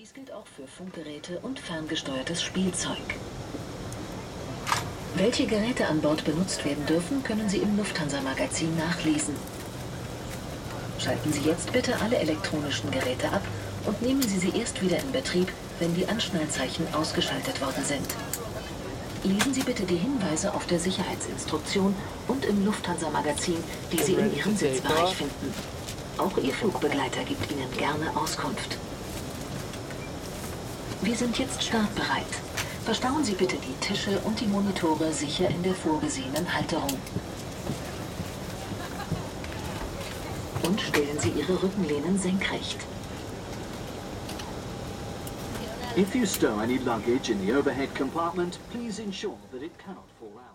Dies gilt auch für Funkgeräte und ferngesteuertes Spielzeug. Welche Geräte an Bord benutzt werden dürfen, können Sie im Lufthansa-Magazin nachlesen. Schalten Sie jetzt bitte alle elektronischen Geräte ab und nehmen Sie sie erst wieder in Betrieb, wenn die Anschnallzeichen ausgeschaltet worden sind. Lesen Sie bitte die Hinweise auf der Sicherheitsinstruktion und im Lufthansa-Magazin, die Sie in Ihrem Sitzbereich finden. Auch Ihr Flugbegleiter gibt Ihnen gerne Auskunft. Wir sind jetzt startbereit. Verstauen Sie bitte die Tische und die Monitore sicher in der vorgesehenen Halterung. Und stellen Sie Ihre Rückenlehnen senkrecht. If you stow any luggage in the overhead compartment, please ensure that it cannot fall out.